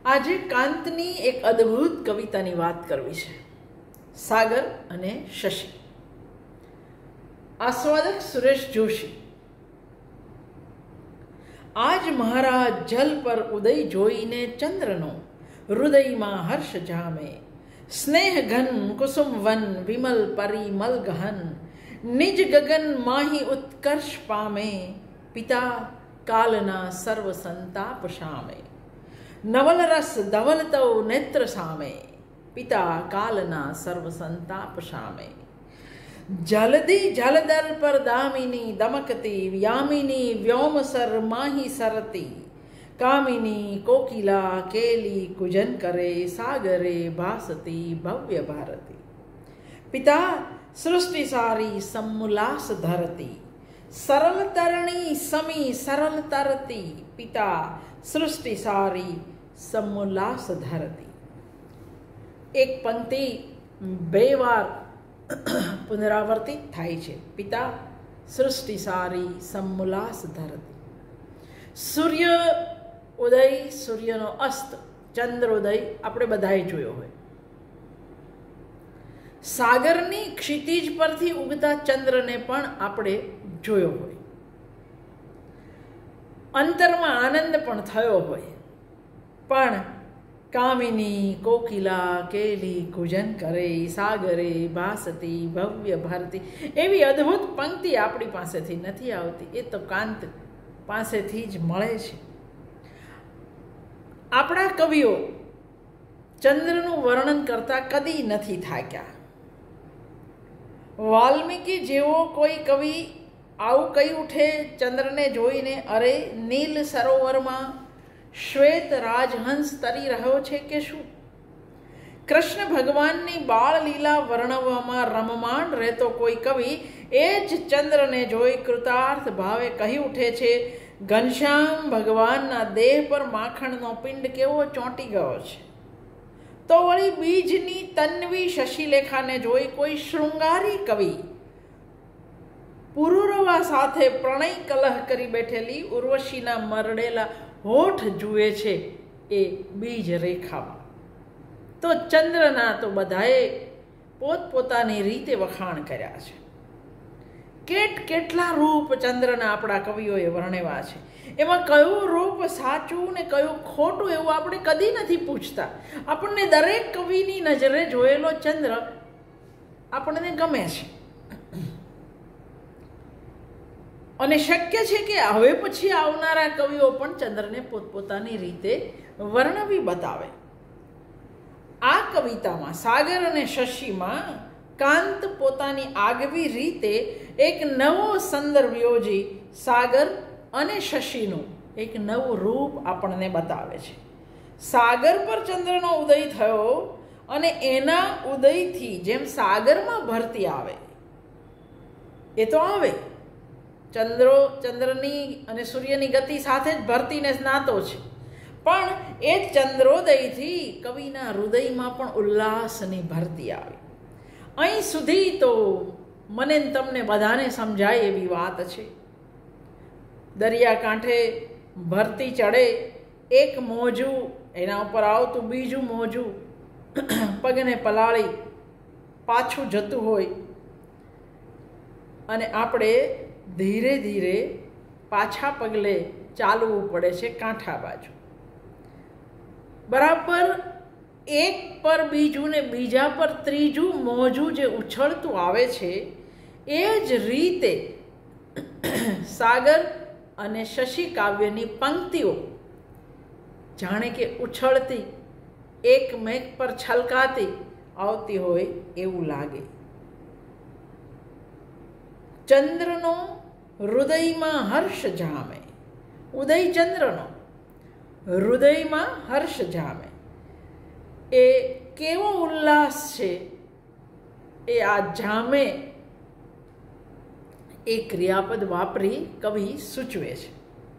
આજે કાંતની એક અદ્ભુત કવિતાની વાત કરવી છે, સાગર અને શશી. આસ્વાદક સુરેશ જોશી. આજ મહારાજ જલ પર ઉદય જોઈને ચંદ્રનો હૃદયમાં હર્ષ જામે. સ્નેહ ઘન કુસુમ વન વિમલ પરિમલ ગહન, નિજ ગગન માહી ઉત્કર્ષ પામે. પિતા કાલના સર્વ સંતાપ શામે. નવલ રસ ધવલ તવ નેત્ર સામે. પિતા કાલના સર્વ સંતાપ શામે. જલદી જલદર પર દામિની દમકતી, યામિની વ્યોમસર માહી સરતી. કામિની કોકિલા કેલી કુજન કરે, સાગરે ભાસતી ભવ્ય ભારતી. પિતા સૃષ્ટિ સારી સમુલાસ ધરતી, સરળ તરણી સમી સરળ તરતી. પિતા સૃષ્ટિ સારી સમુલાસ ધરતી. એક પંક્તિ બે વાર પુનરાવર્તિત થાય છે. પિતા સૃષ્ટિ સારી સમુલાસ ધરતી. સૂર્ય ઉદય, સૂર્યનો અસ્ત, ચંદ્રોદય આપણે બધાએ જોયો હોય. સાગરની ક્ષિતિજ પરથી ઉગતા ચંદ્રને પણ આપણે જોયો હોય. અંતરમાં આનંદ પણ થયો હોય. પણ કામિની કોકિલા કેલી કુજન કરે, સાગરે ભાસતી ભવ્ય ભારતી, એવી અદ્ભુત પંક્તિ આપણી પાસેથી નથી આવતી. એ તો કાંત પાસેથી જ મળે છે. આપણા કવિઓ ચંદ્રનું વર્ણન કરતા કદી નથી થાક્યા. વાલ્મીકી જેવો કોઈ કવિ આવું કહી ઉઠે ચંદ્રને જોઈને, અરે નીલ સરોવરમાં શ્વેત રાજહંસ તરી રહ્યો છે કે શું? કૃષ્ણ ભગવાનની બાળ લીલા વર્ણવવામાં રમમાણ રહેતો કોઈ કવિ એ જ ચંદ્રને જોઈ કૃતાર્થ ભાવે કહી ઉઠે છે, ઘનશ્યામ ભગવાનના દેહ પર માખણનો પિંડ કેવો ચોંટી ગયો છે. તો વળી બીજની તન્વી શશિલેખાને જોઈ કોઈ શૃંગારી કવિ પુરુરવા સાથે પ્રણય કલહ કરી બેઠેલી ઉર્વશીના મરડેલા હોઠ જુએ છે એ બીજ રેખામાં. તો ચંદ્રના તો બધાએ પોતપોતાની રીતે વખાણ કર્યા છે. કેટલા રૂપ ચંદ્રના આપણા કવિઓએ વર્ણવ્યા છે. એમાં કયું રૂપ સાચું ને કયું ખોટું એવું આપણે કદી નથી પૂછતા. આપણને દરેક કવિની નજરે જોયેલો ચંદ્ર આપણને ગમે છે. અને શક્ય છે કે હવે પછી આવનારા કવિઓ પણ ચંદ્રને પોતપોતાની રીતે વર્ણવી બતાવે. આ કવિતામાં સાગર અને શશીમાં કાંત પોતાની આગવી રીતે એક નવો સંદર્ભ યોજી સાગર અને શશીનું એક નવું રૂપ આપણને બતાવે છે. સાગર પર ચંદ્રનો ઉદય થયો અને એના ઉદયથી જેમ સાગરમાં ભરતી આવે, એ તો આવે. ચંદ્રની અને સૂર્યની ગતિ સાથે જ ભરતીને નાતો છે. પણ એ ચંદ્રોદયથી કવિના હૃદયમાં પણ ઉલ્લાસની ભરતી આવી. અહીં સુધી તો મને તમને બધાને સમજાય એવી વાત છે. દરિયાકાંઠે ભરતી ચડે, એક મોજું, એના ઉપર આવતું બીજું મોજું પગને પલાળી પાછું જતું હોય અને આપણે ધીરે ધીરે પાછા પગલે ચાલવું પડે છે કાંઠા બાજુ. બરાબર એક પર બીજું ને બીજા પર ત્રીજું મોજું જે ઉછળતું આવે છે, એ જ રીતે સાગર અને શશી કાવ્યની પંક્તિઓ જાણે કે ઉછળતી, એકમેક પર છલકાતી આવતી હોય એવું લાગે. ચંદ્રનો હૃદયમાં હર્ષ જામે. ઉદય ચંદ્રનો હૃદયમાં હર્ષ જામે. એ કેવો ઉલ્લાસ છે એ આ જામે એ ક્રિયાપદ વાપરી કવિ સૂચવે છે.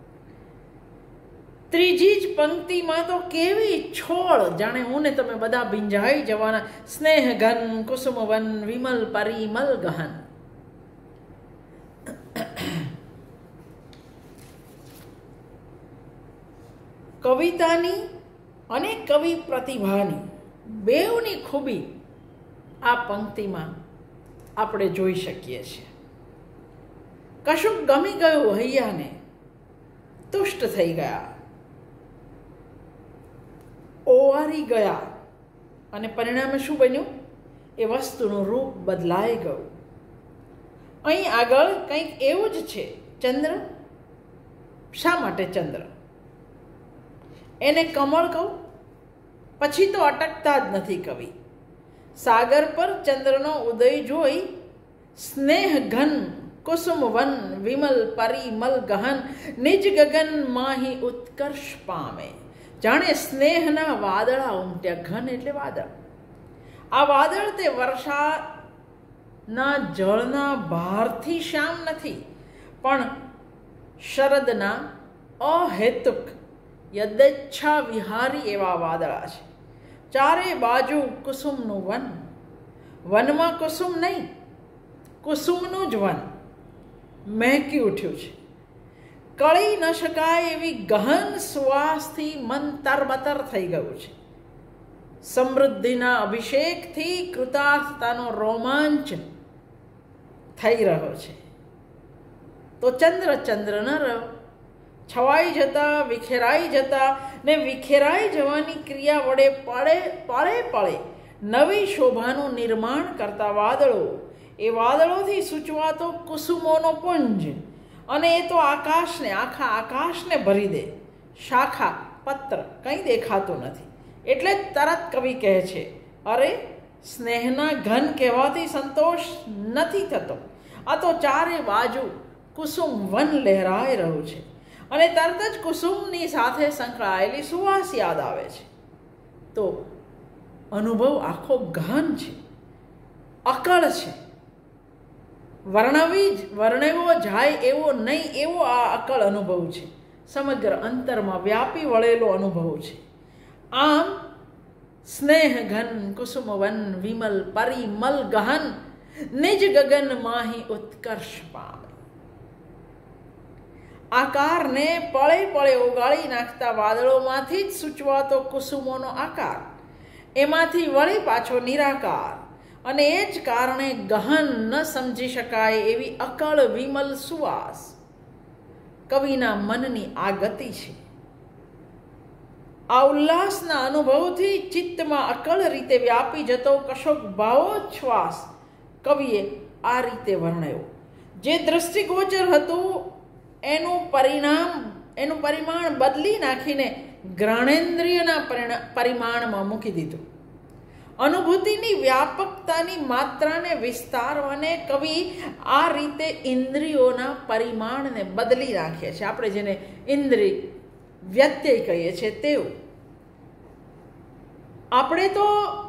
ત્રીજી જ પંક્તિમાં તો કેવી છોડ, જાણે હું ને તમે બધા ભીંજાઈ જવાના. સ્નેહ ઘન કુસુમવન વિમલ પરિમલ ગહન. કવિતાની અને કવિ પ્રતિભાની બેવની ખૂબી આ પંક્તિમાં આપણે જોઈ શકીએ છીએ. કશુંક ગમી ગયું હૈયાને, તુષ્ટ થઈ ગયા, ઓવારી ગયા, અને પરિણામે શું બન્યું? એ વસ્તુનું રૂપ બદલાઈ ગયું. અહીં આગળ કંઈક એવું જ છે. ચંદ્ર, શા માટે ચંદ્ર? એને કમળ કહું? પછી તો અટકતા જ નથી કવિ. સાગર પર ચંદ્રનો ઉદય જોઈ સ્નેહ ઘન કુસુમ વન વિમલ પરિમલ ગહન નિજ ગગન માહી ઉત્કર્ષ પામે. જાણે સ્નેહના વાદળા ઉમટ્યા. ઘન એટલે વાદળ. આ વાદળ તે વર્ષાના જળના ભારથી શ્યામ નથી, પણ શરદના અહેતુક યદેચ્છા વિહારી એવા વાદળા છે. ચારે બાજુ કુસુમનું વન. વનમાં કુસુમ નહીં, કુસુમનું જ વન મહેકી ઉઠ્યું છે. કળી ન શકાય એવી ગહન સુવાસથી મન તરબતર થઈ ગયું છે. સમૃદ્ધિના અભિષેકથી કૃતાર્થતાનો રોમાંચ થઈ રહ્યો છે. તો ચંદ્ર ચંદ્ર ન રહ્યો, છવાઈ જતા, વિખેરાઈ જતા, ને વિખેરાઈ જવાની ક્રિયા વડે પળે પળે નવી શોભાનું નિર્માણ કરતા વાદળો, એ વાદળોથી સૂચવાતો કુસુમોનો પુંજ, અને એ તો આકાશને, આખા આકાશને ભરી દે. શાખા પત્ર કંઈ દેખાતું નથી. એટલે જ તરત કવિ કહે છે, અરે સ્નેહના ઘન કહેવાથી સંતોષ નથી થતો. આ તો ચારે બાજુ કુસુમ વન લહેરાઈ રહ્યું છે, અને તરત જ કુસુમની સાથે સંકળાયેલી સુવાસ યાદ આવે છે. તો અનુભવ આખો ગહન છે, અકળ છે. વર્ણવો જાય એવો નહીં એવો આ અકળ અનુભવ છે. સમગ્ર અંતરમાં વ્યાપી વળેલો અનુભવ છે. આમ સ્નેહ ઘન કુસુમ વન વિમલ પરિમલ ગહન નિજ ગગન માહી ઉત્કર્ષ પામે. આકારને પળે પળે ઓગાળી નાખતા વાદળોમાંથી જ સૂચવાતો કુસુમોનો આકાર, એમાંથી વળી પાછો નિરાકાર, અને એ જ કારણે ગહન ન સમજી શકાય એવી અકળ વિમલ સુવાસ. કવિના મનની આ ગતિ છે. આ ઉલ્લાસના અનુભવથી ચિત્તમાં અકળ રીતે વ્યાપી જતો કશોક ભાવોચ્છ્વાસ કવિએ આ રીતે વર્ણવ્યો. જે દૃષ્ટિગોચર હતું એનું પરિમાણ બદલી નાખીને ગ્રહણેન્દ્રિયના પરિમાણમાં મૂકી દીધું. અનુભૂતિની વ્યાપકતાની માત્રાને વિસ્તારવાને કવિ આ રીતે ઇન્દ્રિયોના પરિમાણને બદલી નાખે છે. આપણે જેને ઇન્દ્રિય વ્યત્યય કહીએ છીએ તેવું. આપણે તો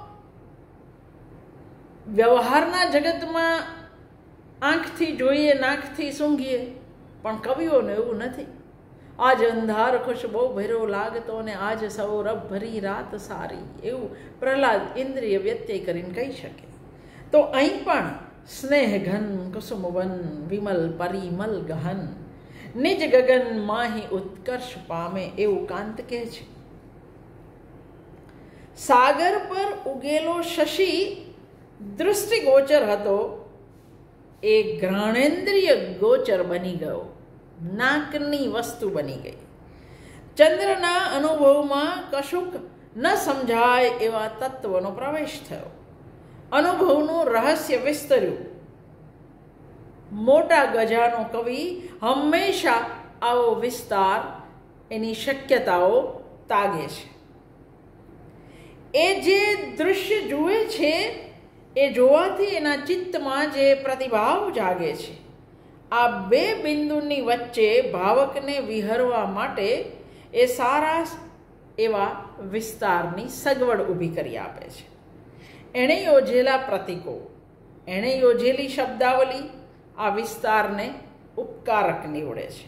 વ્યવહારના જગતમાં આંખથી જોઈએ, નાકથી સૂંઘીએ, પણ કવિઓને એવું નથી. આજ અંધાર ખુશ બહુ ભર્યો લાગતો ને આજ સૌરભ ભરી રાત સારી, એવું પ્રહલાદ ઇન્દ્રિય વ્યત્યય કરીને કહી શકે. તો અહીં પણ સ્નેહ ઘન કુસુમ વન વિમલ પરિમલ ગહન નિજ ગગન માહી ઉત્કર્ષ પામે એવું કાંત કહે છે. સાગર પર ઉગેલો શશી દૃષ્ટિગોચર હતો, એ ગ્રહણેન્દ્રિય ગોચર બની ગયો, નાકની વસ્તુ બની ગઈ. ચંદ્રના અનુભવમાં કશુંક ન સમજાય એવા તત્વનો પ્રવેશ થયો. અનુભવનું રહસ્ય વિસ્તર્યું. મોટા ગજાનો કવિ હંમેશા આવો વિસ્તાર, એની શક્યતાઓ તાગે છે. એ જે દૃશ્ય જુએ છે એ જોવાથી એના ચિત્તમાં જે પ્રતિભાવ જાગે છે, આ બે બિંદુની વચ્ચે ભાવકને વિહરવા માટે એ સારા એવા વિસ્તારની સગવડ ઊભી કરી આપે છે. એણે યોજેલા પ્રતીકો, એણે યોજેલી શબ્દાવલી આ વિસ્તારને ઉપકારક નીવડે છે.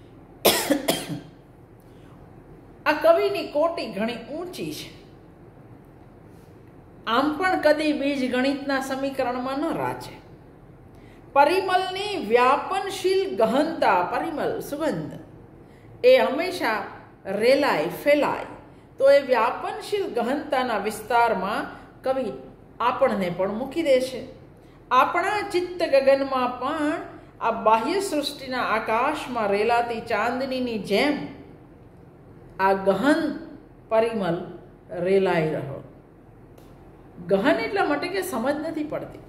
આ કવિની કોટી ઘણી ઊંચી છે. આમ પણ કદી બીજ ગણિતના સમીકરણમાં ન રાચે. પરિમલની વ્યાપનશીલ ગહનતા, પરિમલ સુગંધ, એ હંમેશા રેલાય ફેલાય. તો તો એ વ્યાપનશીલ ગહનતાના વિસ્તારમાં કવિ આપણને પણ મૂકી દે છે. આપણા ચિત્ત ગગનમાં પણ આ બાહ્ય સૃષ્ટિના આકાશમાં રેલાતી ચાંદનીની જેમ આ ગહન પરિમલ રેલાઈ રહ્યો. ગહન એટલા માટે કે સમજ નથી પડતી.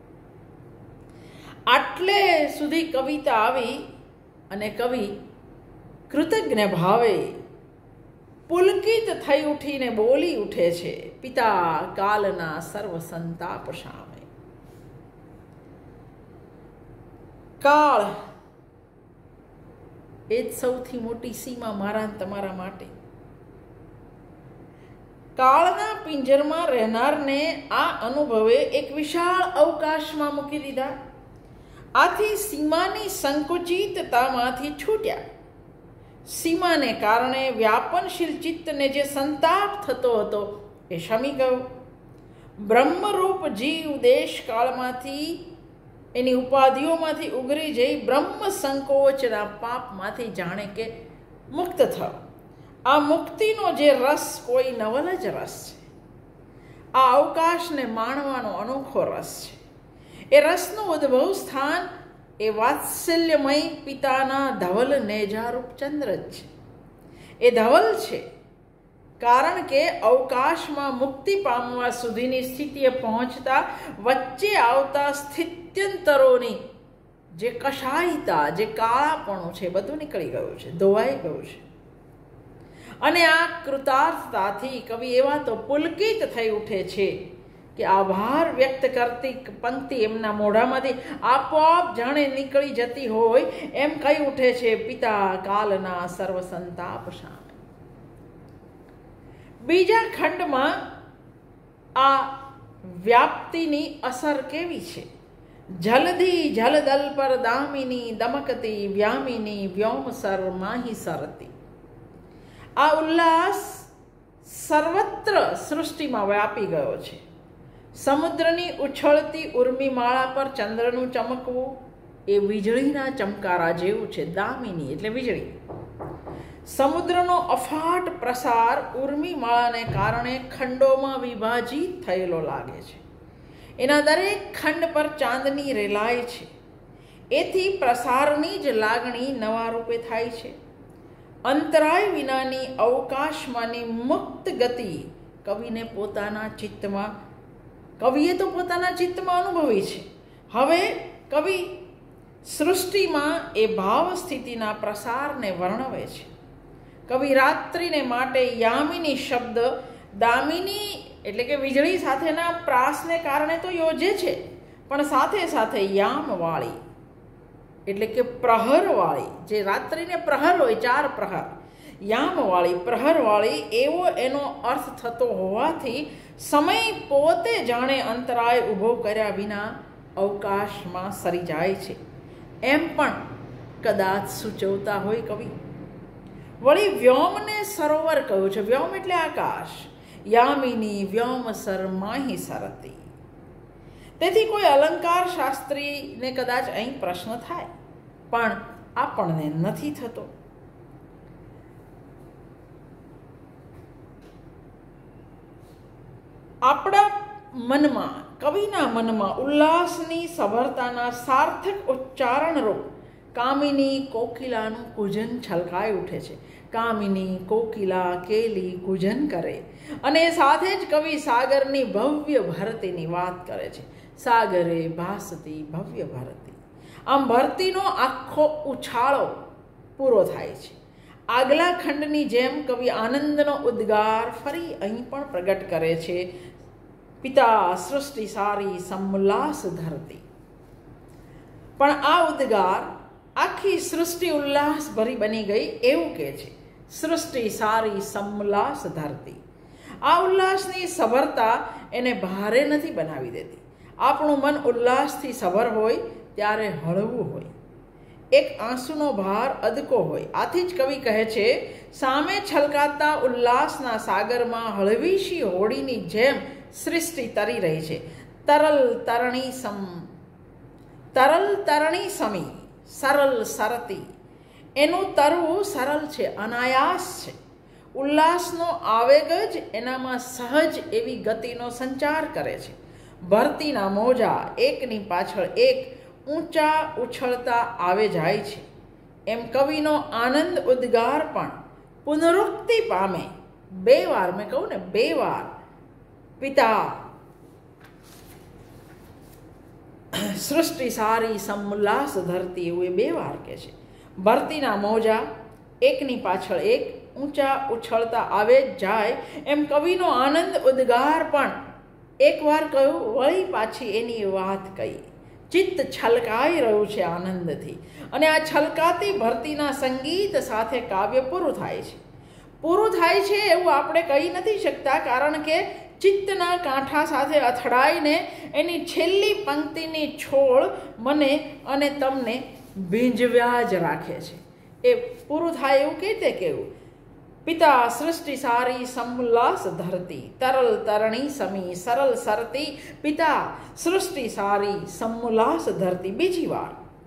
આટલે સુધી કવિતા આવી અને કવિ કૃતજ્ઞ ભાવે પુલકિત થઈ ઉઠીને બોલી ઉઠે છે, પિતા કાલના સર્વ સંતાપ સામે. કાળ એ જ સૌથી મોટી સીમા મારા તમારા માટે. કાળના પિંજરમાં રહેનારને આ અનુભવે એક વિશાળ અવકાશમાં મૂકી દીધા. આથી સીમાની સંકુચિતતામાંથી છૂટ્યા. સીમાને કારણે વ્યાપનશીલ ચિત્તને જે સંતાપ થતો હતો એ શમી ગયો. બ્રહ્મરૂપ જીવ દેશકાળમાંથી એની ઉપાધિઓમાંથી ઉગરી જઈ બ્રહ્મ સંકોચના પાપમાંથી જાણે કે મુક્ત થયો. આ મુક્તિનો જે રસ કોઈ નવલ જ રસ છે. આ અવકાશને માણવાનો અનોખો રસ છે. એ રસનું ઉદ્ભવ સ્થાન એ વાત્સલ્યમય પિતાના ધવલ નેજારૂપ ચંદ્ર જ છે. એ ધવલ છે કારણ કે અવકાશમાં મુક્તિ પામવા સુધીની સ્થિતિએ પહોંચતા વચ્ચે આવતા સ્થિત્યંતરોની જે કષાયતા, જે કાળાપણું છે, બધું નીકળી ગયું છે, ધોવાઈ ગયું છે. અને આ કૃતાર્થતાથી કવિ એવા તો પુલકિત થઈ ઉઠે છે કે આભાર વ્યક્ત કરતી પંક્તિ એમના મોઢામાંથી આપોઆપ જાણે નીકળી જતી હોય એમ કહી ઉઠે છે, પિતા કાલના સર્વ સંતાપ સામે. બીજા ખંડમાં આ વ્યાપ્તિની અસર કેવી છે? જલધી જલદલ પર દામિની દમકતી વ્યામિની વ્યોમસર માહી સરતી. આ ઉલ્લાસ સર્વત્ર સૃષ્ટિમાં વ્યાપી ગયો છે. સમુદ્રની ઉછળતી ઉર્મિમાળા પર ચંદ્રનું ચમકવું એ વીજળીના ચમકારા જેવું છે. દામિની એટલે વીજળી. સમુદ્રનો અફાટ પ્રસાર ઉર્મિમાળાને કારણે ખંડોમાં વિભાજિત થયેલો લાગે છે. એના દરેક ખંડ પર ચાંદની રેલાય છે. એથી પ્રસારની જ લાગણી નવા રૂપે થાય છે. અંતરાય વિનાની અવકાશમાંની મુક્ત ગતિ કવિએ તો પોતાના ચિત્તમાં અનુભવી છે. હવે કવિ સૃષ્ટિમાં એ ભાવ સ્થિતિના પ્રસારને વર્ણવે છે. કવિ રાત્રિને માટે યામિની શબ્દ દામિની એટલે કે વીજળી સાથેના પ્રાસને કારણે તો યોજે છે, પણ સાથે સાથે યામવાળી એટલે કે પ્રહરવાળી, જે રાત્રિને પ્રહર હોય, 4 પ્રહર, યામવાળી પ્રહરવાળી એવો એનો અર્થ થતો હોવાથી સમય પોતે જાણે અંતરાય ઊભો કર્યા વિના અવકાશમાં સરી જાય છે એમ પણ કદાચ સૂચવતા હોય કવિ. વળી વ્યોમને સરોવર કહ્યું છે. વ્યોમ એટલે આકાશ. યામિની વ્યોમસર માહી સરતી. તેથી કોઈ અલંકાર શાસ્ત્રીને કદાચ અહીં પ્રશ્ન થાય, પણ આપણને નથી થતો. આપણા મનમાં, કવિના મનમાં ઉલ્લાસની સભરતાના સાર્થક ઉચ્ચારણરૂપ કામિની કોકિલાનું કુજન છલકાઈ ઉઠે છે. કામિની કોકિલા કેલી કુજન કરે અને સાથે જ કવિ સાગરની ભવ્ય ભરતીની વાત કરે છે. સાગરે ભાસતી ભવ્ય ભરતી. આમ ભરતીનો આખો ઉછાળો પૂરો થાય છે. આગલા ખંડની જેમ કવિ આનંદનો ઉદ્ગાર ફરી અહીં પણ પ્રગટ કરે છે. પિતા સૃષ્ટિ સારી સમુલ્લાસ ધરતી. પણ આ ઉદ્ગાર આખી સૃષ્ટિ ઉલ્લાસ ભરી બની ગઈ એવું કહે છે. સૃષ્ટિ સારી સમુલ્લાસ ધરતી. આ ઉલ્લાસની સભરતા એને ભારે નથી બનાવી દેતી. આપણું મન ઉલ્લાસથી સભર હોય ત્યારે હળવું હોય, એક આંસુનો ભાર અદકો હોય. આથી જ કવિ કહે છે, સામે છલકાતા ઉલ્લાસના સાગરમાં હળવીશી હોડીની જેમ સૃષ્ટિ તરી રહી છે. તરલ તરણી સમી સરલ સરતી. એનું તરવું સરળ છે, અનાયાસ છે. ઉલ્લાસનો આવેગ જ એનામાં સહજ એવી ગતિનો સંચાર કરે છે. ભરતીના મોજા એકની પાછળ એક ઊંચા ઉછળતા આવે જાય છે. એમ કવિનો આનંદ ઉદ્ગાર પણ પુનરુક્તિ પામે. 2 વાર, મેં કહું ને 2 વાર, પિતા સૃષ્ટિ સારી સમુલ્લાસ ધરતી, એવું એ 2 વાર કહે છે. ભરતીના મોજા એકની પાછળ એક ઊંચા ઉછળતા આવે જાય, એમ કવિનો આનંદ ઉદ્ગાર પણ એકવાર કહ્યું, વળી પાછી એની વાત કહી. ચિત્ત છલકાઈ રહ્યું છે આનંદથી, અને આ છલકાતી ભરતીના સંગીત સાથે કાવ્ય પૂરું થાય છે. પૂરું થાય છે એવું આપણે કહી નથી શકતા, કારણ કે ચિત્તના કાંઠા સાથે અથડાઈને એની છેલ્લી પંક્તિની છોડ મને અને તમને ભીંજવ્યા જ રાખે છે. એ પૂરું થાય એવું કેવી રીતે કહેવું? પિતા સૃષ્ટિ સારી સમુલ્લાસ ધરતી, તરલ તરણી સમી સરળ સરતી, પિતા સૃષ્ટિ સારી સમુલ્લાસ ધરતી. બીજી વાર.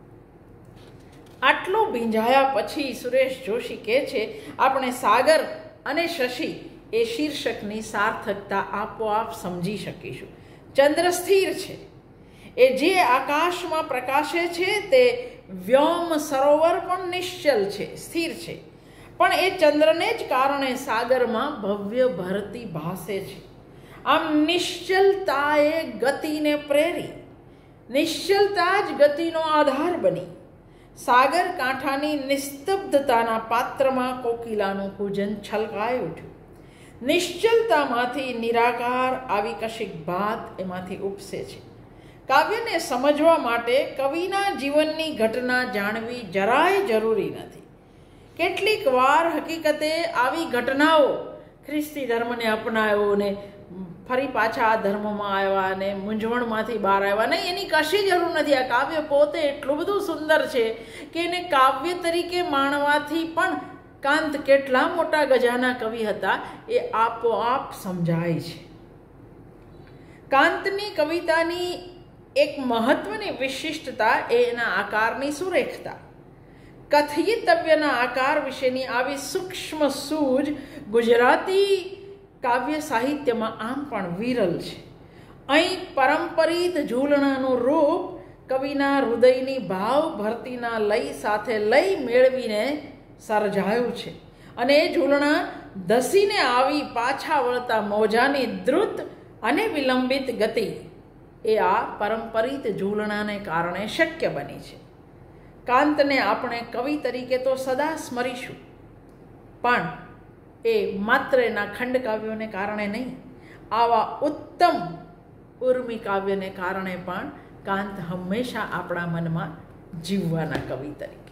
આટલું ભીંજાયા પછી સુરેશ જોશી કહે છે, આપણે સાગર અને શશી એ શીર્ષકની સાર્થકતા આપોઆપ સમજી શકીશું. ચંદ્ર સ્થિર છે, એ જે આકાશમાં પ્રકાશે છે તે વ્યોમ સરોવર પણ નિશ્ચલ છે, સ્થિર છે. પણ એ ચંદ્રને જ કારણે સાગરમાં ભવ્ય ભરતી ભાસે છે. આમ નિશ્ચલતાએ ગતિને પ્રેરી, નિશ્ચલતા જ ગતિનો આધાર બની. સાગર કાંઠાની નિસ્તબ્ધતાના પાત્રમાં કોકિલાનું કૂજન છલકાઈ ઉઠ્યું. નિશ્ચલતામાંથી નિરાકાર આવી કશીક વાત એમાંથી ઉપસે છે. કાવ્યને સમજવા માટે કવિના જીવનની ઘટના જાણવી જરાય જરૂરી નથી. કેટલીક વાર હકીકતે આવી ઘટનાઓ ખ્રિસ્તી ધર્મને અપનાવ્યો ને ફરી પાછા આ ધર્મમાં આવ્યા અને મૂંઝવણમાંથી બહાર આવ્યા, નહીં, એની કશી જરૂર નથી. આ કાવ્ય પોતે એટલું બધું સુંદર છે કે એને કાવ્ય તરીકે માણવાથી પણ કાંત કેટલા મોટા ગજાના કવિ હતા એ આપોઆપ સમજાય છે. કાંતની કવિતાની એક મહત્વની વિશિષ્ટતા એ એના આકારની સુરેખતા. કથયિતવ્યના આકાર વિશેની આવી સૂક્ષ્મ સૂઝ ગુજરાતી કાવ્ય સાહિત્યમાં આમ પણ વિરલ છે. અહીં પરંપરિત ઝૂલણાનું રૂપ કવિના હૃદયની ભાવ ભરતીના લય સાથે લય મેળવીને સર્જાયું છે, અને એ ઝૂલણા ધસીને આવી પાછા વળતા મોજાની દ્રુત અને વિલંબિત ગતિ એ આ પરંપરિત ઝૂલણાને કારણે શક્ય બની છે. કાંતને આપણે કવિ તરીકે તો સદા સ્મરીશું, પણ એ માત્ર એના ખંડકાવ્યોને કારણે નહીં, આવા ઉત્તમ ઉર્મી કાવ્યને કારણે પણ કાંત હંમેશા આપણા મનમાં જીવવાના કવિ તરીકે